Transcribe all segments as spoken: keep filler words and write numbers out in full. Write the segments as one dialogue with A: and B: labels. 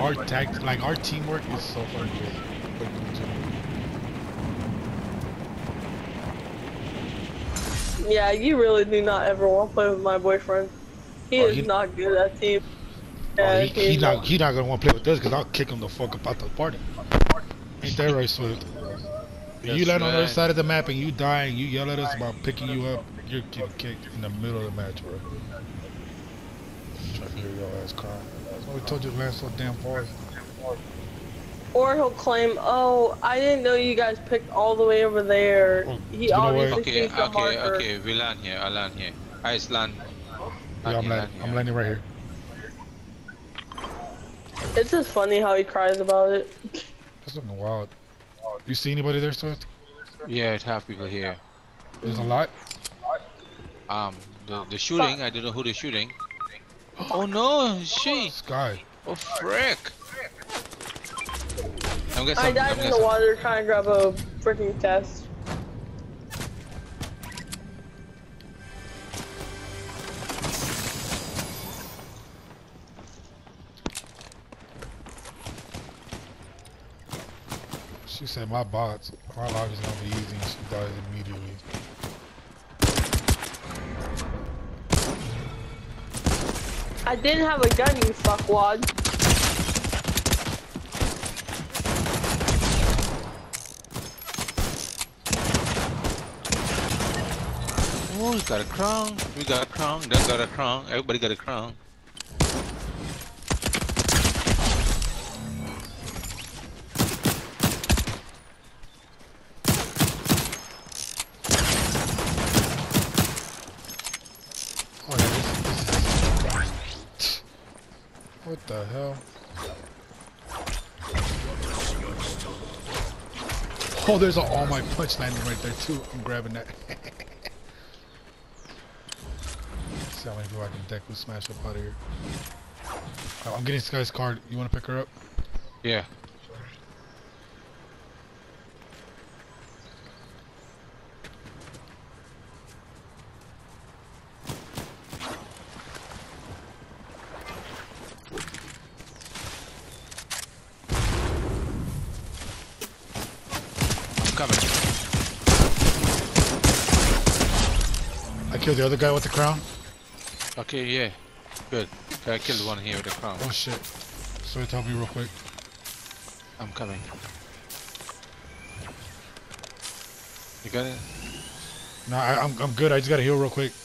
A: our tag, like our teamwork is so fucking good. Like, legitimately.
B: Yeah, you really do not ever want to play with my boyfriend. He
A: Oh,
B: is
A: he,
B: not good at team.
A: oh,
B: Yeah,
A: he,
B: he
A: he
B: is
A: not,
B: not.
A: he not gonna want to play with us because I'll kick him the fuck up out the party. Ain't that right, Swift? If you
C: That's
A: land on the other
C: right.
A: side of the map and you die and you yell at us about picking you up, you're getting kicked in the middle of the match, bro. Try to hear your ass crying. So we told you to land so damn far.
B: Or he'll claim, "Oh, I didn't know you guys picked all the way over there."
A: Oh,
B: He
A: you know what?
B: obviously
C: Okay,
B: sees the
C: okay,
B: marker.
C: okay. We land here. I land here. Ice land.
A: Yeah,
C: Land
A: I'm
C: here,
A: landing.
C: land
A: I'm
C: here.
A: landing right here.
B: It's just funny how he cries about it.
A: That's looking wild. You see anybody there, Swift?
C: Yeah, it have people here.
A: There's a lot.
C: Um, the the
B: So,
C: shooting. I don't know who they're shooting. Oh no, she.
A: Sky.
C: Oh frick. I'm get
B: I
C: some.
B: died
C: I'm
B: in
C: get
B: the
C: some.
B: water trying to grab a freaking chest.
A: She said my bots. My life is gonna be easy and she dies immediately.
B: I didn't have a gun, you fuckwad.
C: Oh, we got a crown. We got a crown. They got a crown. Everybody got a crown.
A: Oh yeah, this, this is... What the hell? Oh, there's a all my punch landing right there too. I'm grabbing that. See how many people I can deck with smash up out of here. Oh, I'm getting Sky's card. You want to pick her up?
C: Yeah. I'm coming.
A: I killed the other guy with the crown.
C: Okay, yeah. Good. Okay, I killed one here with the crown.
A: Oh shit. Sorry, tell me real quick.
C: I'm coming. You got it?
A: No, I, I'm I'm good. I just gotta heal real quick.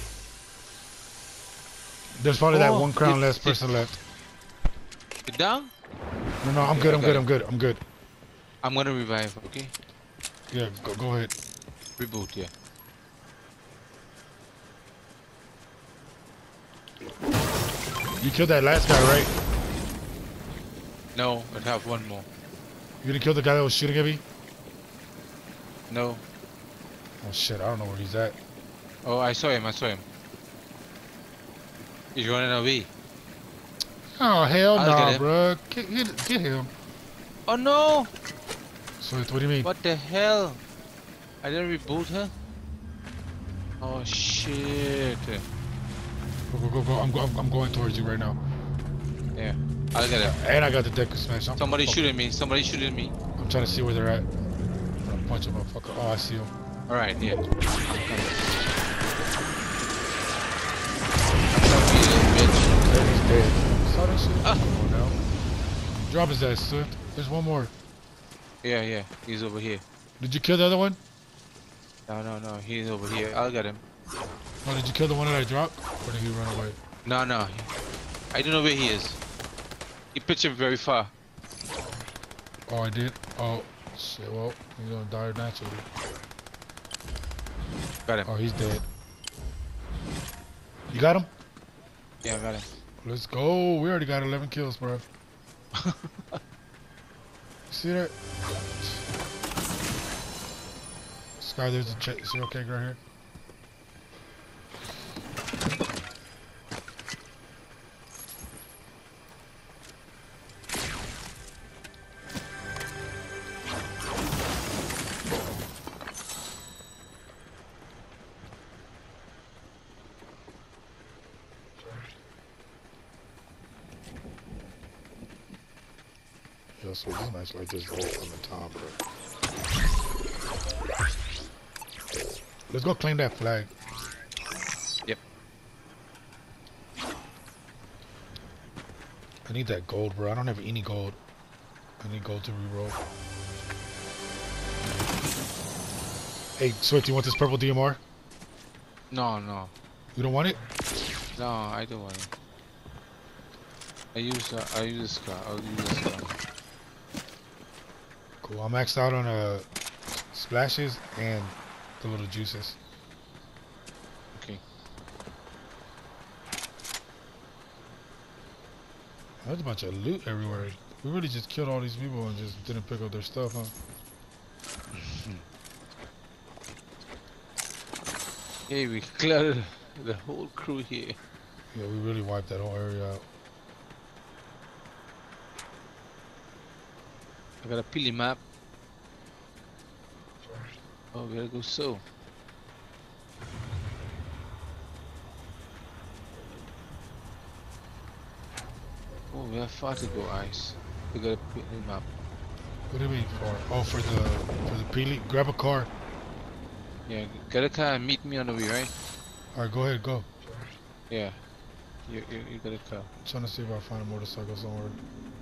A: There's probably that
C: Oh,
A: one crown
C: did-
A: less
C: did-
A: person left.
C: You down?
A: No, no, I'm
C: Okay,
A: good.
C: I
A: I'm
C: got
A: good.
C: it.
A: I'm good. I'm good.
C: I'm gonna revive, okay?
A: Yeah, go, go ahead.
C: Reboot, yeah.
A: You killed that last guy, right?
C: No, I have one more.
A: You didn't kill the guy that was shooting at me?
C: No.
A: Oh shit, I don't know where he's at.
C: Oh, I saw him, I saw him. He's running away.
A: Oh hell
C: I'll
A: no,
C: get
A: nah,
C: him.
A: bro. Get, get, get him.
C: Oh no!
A: So what do you mean?
C: What the hell? I didn't reboot her? Oh shit.
A: Go, go, go, go. I'm, go, I'm, I'm going towards you right now.
C: Yeah, I'll get him.
A: And I got the deck of smash. I'm,
C: Somebody
A: I'm,
C: shooting me, somebody shooting me.
A: I'm trying to see where they're at. I'm gonna punch a motherfucker. Oh, I see him.
C: Alright, yeah. I'm coming.
A: There, he's dead. Saw that shit?
C: Ah.
A: Come on now. Drop his ass, Swift. There's one more.
C: Yeah, yeah, he's over here.
A: Did you kill the other one?
C: No, no, no, he's over here. I'll get him.
A: Oh, did you kill the one that I dropped? Or did he run away?
C: No, no. I don't know where he is. He pitched him very far.
A: Oh, I did? Oh, shit. Well, he's gonna die naturally.
C: Got him.
A: Oh, he's dead. You got him?
C: Yeah, I got him.
A: Let's go. We already got eleven kills, bro. You see that? Sky, there's a check. See, okay, right here. Yo, so this match like just roll from the top, bro. Let's go claim that flag.
C: Yep.
A: I need that gold, bro. I don't have any gold. I need gold to reroll. Hey, Swift, you want this purple D M R?
C: No, no.
A: You don't want it?
C: No, I don't want it. I use uh, I use this car. I'll use this car.
A: Cool. I'm maxed out on uh splashes and the little juices.
C: Okay.
A: There's a bunch of loot everywhere. We really just killed all these people and just didn't pick up their stuff, huh?
C: Hey, we cleared the whole crew here.
A: Yeah, we really wiped that whole area out.
C: I got a pili map. Oh, we gotta go so. Oh, we have far to go, Ice. We got a pili map.
A: What do you mean for? Oh, for the for the Pili? Grab a car.
C: Yeah, get a car and meet me on the way, right?
A: All right, go ahead, go.
C: Yeah. You, you, you got a car.
A: I'm trying to see if I find a motorcycle somewhere.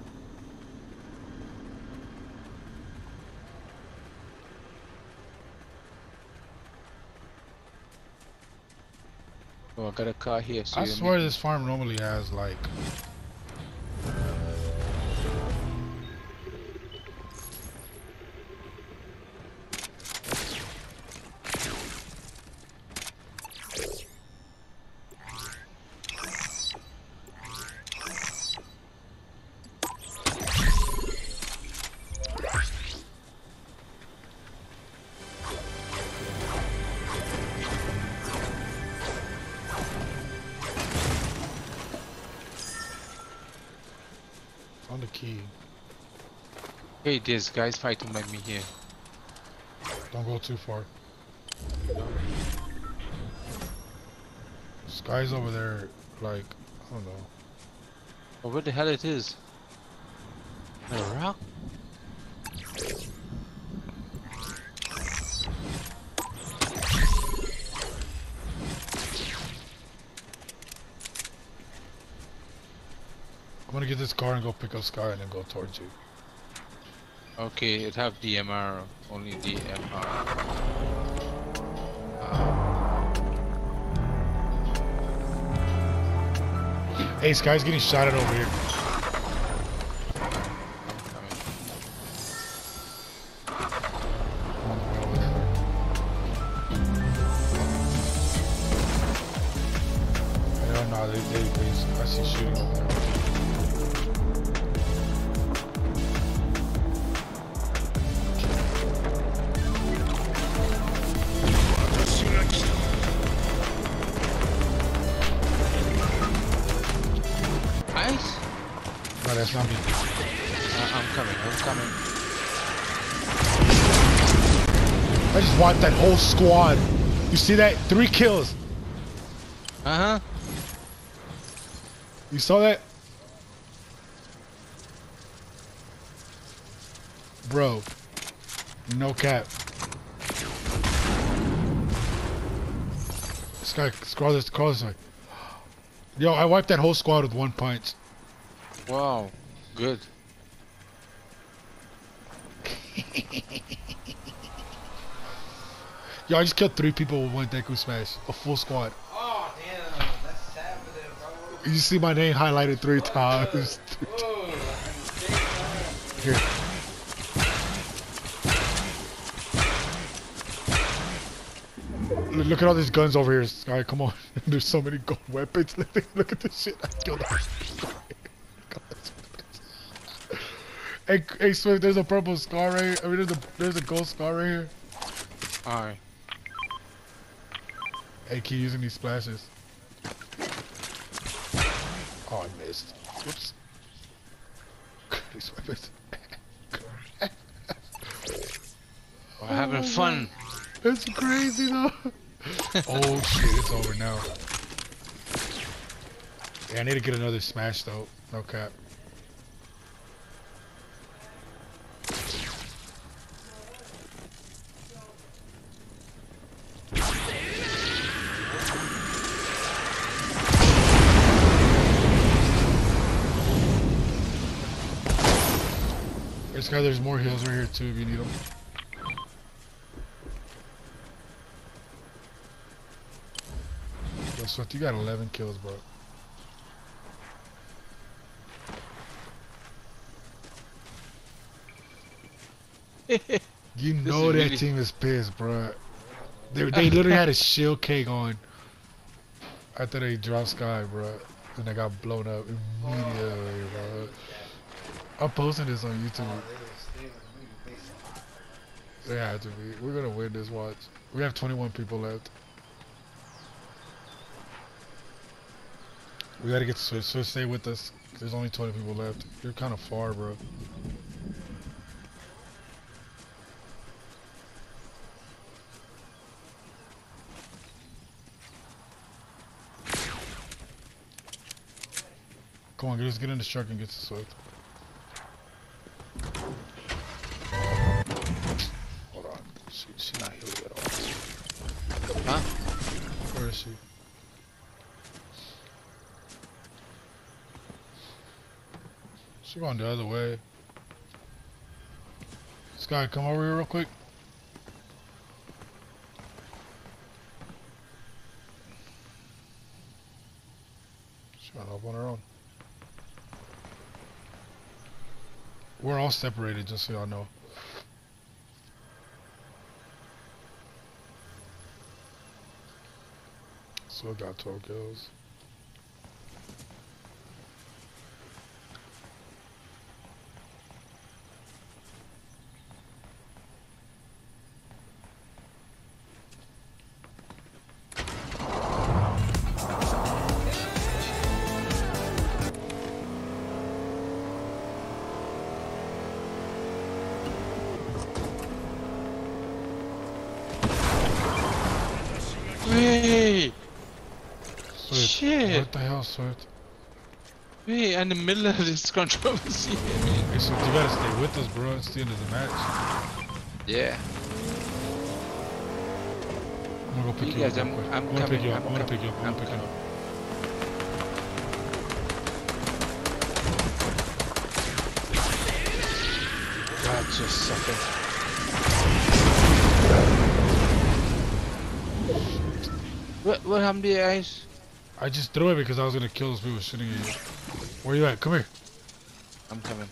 C: Oh, I got a car here. So
A: I
C: you
A: swear
C: meet
A: this farm normally has like. Found the key.
C: Hey, there's guys fighting by me here.
A: Don't go too far. Sky's over there, like, I don't know.
C: Oh, where the hell it is? A rock?
A: I'm gonna get this car and go pick up Sky and then go towards you.
C: Okay, it have D M R, only D M R.
A: Hey, Sky's getting shot at over here. Hell no, they, they, they, I see shooting over there.
C: Ice?
A: No, that's not me.
C: Uh, I'm coming, I'm coming.
A: I just wiped that whole squad. You see that? Three kills.
C: Uh-huh.
A: You saw that? Bro. No cap. This guy, scroll this, scroll this way. Yo, I wiped that whole squad with one punch.
C: Wow, good.
A: Yo, I just killed three people with one Deku Smash. A full squad.
D: Oh, damn. That's sad for them, bro.
A: You see my name highlighted three times.
D: Whoa.
A: Here. Look at all these guns over here, Sky. Come on. There's so many gold weapons. Look at this shit. I killed them. Hey, hey, Swift, there's a purple scar right here. I mean, there's a, there's a gold scar right here.
C: Alright.
A: Hey, keep using these splashes. Oh, I missed. Whoops. These weapons.
C: We're having fun.
A: That's crazy, though. Oh, shit, it's over now. Yeah, I need to get another smash, though. No cap. This guy, there's more heals right here too if you need them. Yo, Swift, you got eleven kills, bro. You know that
C: really...
A: team is pissed, bro. They, they literally had a shield cake on after they dropped Sky, bro. And they got blown up immediately, bro. I'm posting this on YouTube. They have to be. We're gonna win this watch. We have twenty-one people left. We gotta get to Switch. Switch, stay with us. There's only twenty people left. You're kind of far, bro. Come on, just get in the truck and get to Swift. Hold on. She, she's not healing at all.
C: Huh?
A: Where is she? She going the other way. Sky, come over here real quick. She's going up on her own. We're all separated, just so y'all know. So I got twelve kills.
C: Wait!
A: Swift.
C: Shit!
A: What the hell, Swift?
C: Wait, in the middle of this controversy.
A: Hey, Swift, you gotta stay with us, bro. It's the end of the match.
C: Yeah.
A: I'm gonna go pick
C: You
A: you,
C: guys,
A: up.
C: I'm-
A: real quick.
C: I'm
A: I'm gonna pick
C: coming,
A: you up.
C: I'm
A: I'm gonna
C: coming,
A: pick you up. I'm
C: I'm
A: gonna pick you up.
C: God, just sucker. What, what happened to your eyes?
A: I just threw it because I was gonna kill those people shooting at you. Where you at? Come here.
C: I'm coming.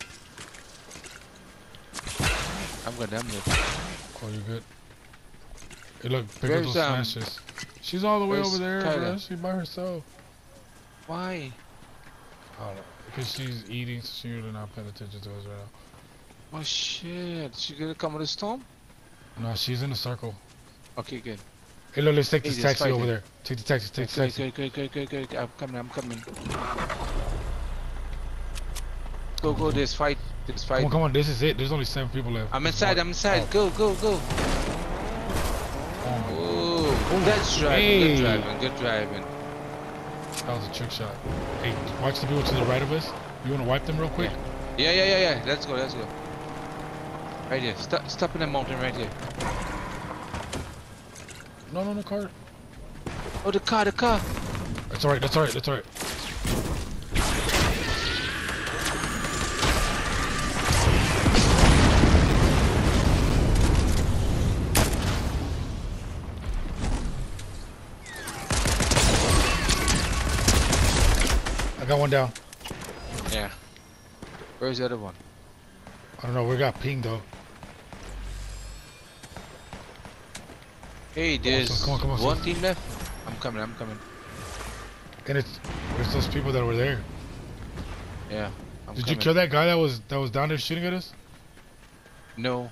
C: I'm gonna damn it.
A: Oh, you good? Hey, look, pick
C: Where's,
A: up those
C: um,
A: smashes. She's all the way
C: where's
A: over there,
C: Kyla?
A: bro. She's by herself.
C: Why?
A: I don't know. Because she's eating, so she's really not paying attention to us right now.
C: Oh shit, she gonna come with a storm?
A: No, she's in a circle.
C: Okay, good.
A: Hey, look, let's take
C: Hey,
A: this
C: there's
A: taxi over
C: fighting.
A: there. Take the taxi, take the
C: Okay,
A: taxi.
C: good, good, good, good, good. I'm coming, I'm coming. Go, go, there's fight. There's
A: Come
C: fight.
A: on, come on, this is it. There's only seven people left.
C: I'm inside, I'm inside. Go, go, go.
A: Oh,
C: Oh, that's driving,
A: Hey.
C: good driving, good driving.
A: that was a trick shot. Hey, watch the people to the right of us. You want to wipe them real quick?
C: Yeah, yeah, yeah, yeah. Let's go, let's go. Right here. Stop, stop in the mountain right here.
A: No, no, no, car.
C: Oh, the car, the car.
A: That's alright, that's alright, that's alright. I got one down.
C: Yeah. Where's the other one?
A: I don't know, we got pinged though.
C: Hey, there's
A: come on, come on,
C: one
A: son.
C: team left. I'm coming, I'm coming.
A: And it's it's those people that were there.
C: Yeah. I'm
A: Did
C: coming.
A: you kill that guy that was that was down there shooting at us?
C: No.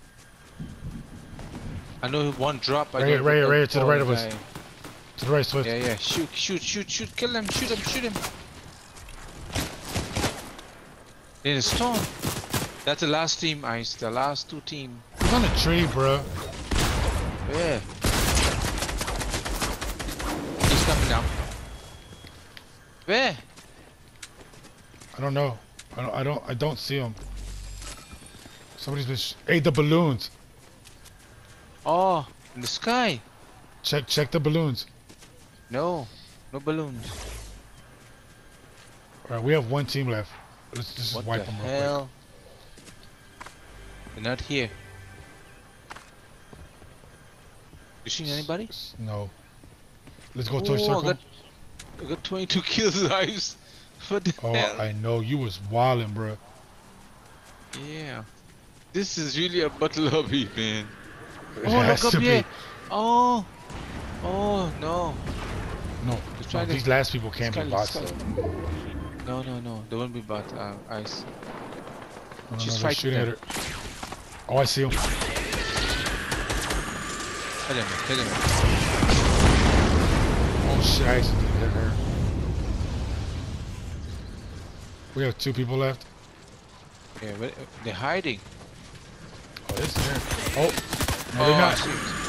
C: I know one drop. I
A: Right here,
C: don't
A: right here,
C: know
A: right here, to the right of
C: the
A: us.
C: guy.
A: To the right, Swift.
C: Yeah, yeah. Shoot, shoot, shoot, shoot. Kill him. Shoot him. Shoot him. In a storm. That's the last team, Ice. The last two team.
A: He's on a tree, bro.
C: Yeah. He's coming down. Where?
A: I don't know. I don't. I don't. I don't see him. Somebody's been. Sh hey, the balloons.
C: Oh, in the sky.
A: Check. Check the balloons.
C: No, no balloons.
A: All right, we have one team left. Let's just
C: What
A: wipe
C: the
A: them real
C: hell? They're not here. You seen anybody?
A: No. Let's go to a
C: Oh,
A: circle.
C: I got, I got twenty-two kills, guys. What the
A: Oh,
C: hell?
A: I know you was wildin', bro.
C: Yeah. This is really a battle lobby, man.
A: It
C: Oh,
A: has
C: look
A: to
C: up
A: be.
C: here. Oh. Oh, no.
A: No,
C: Let's
A: no,
C: try this.
A: these last people can't be
C: Scully,
A: bots.
C: Scully.
A: though.
C: No, no, no. They won't be bot. Uh, ice.
A: No, no,
C: She's
A: no, they're
C: fighting
A: shooting at
C: them.
A: her. Oh, I see him.
C: Hit him, hit him.
A: Oh shit, I accidentally hit her. We have two people left.
C: Yeah, but they're hiding.
A: Oh, this is here. Oh, no,
C: Oh,
A: they're
C: I
A: not.
C: see.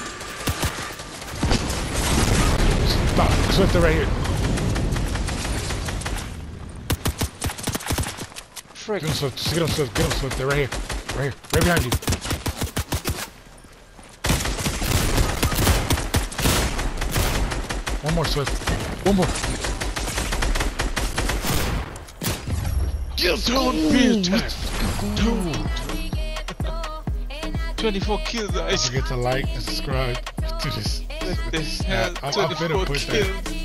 A: Stop. Swift, they're right here.
C: Frick.
A: Get him, Swift. Just get him, Swift. Get him, Swift. They're right here. Right here. Right behind you. One more, Swift. One more.
C: Kill
A: Don't be attacked.
C: twenty-four kills,
A: Don't
C: guys.
A: forget to like and subscribe to this.
C: What the
A: this
C: hell?
A: app. I'm, I'm finna
C: twenty-four
A: put that.
C: kills.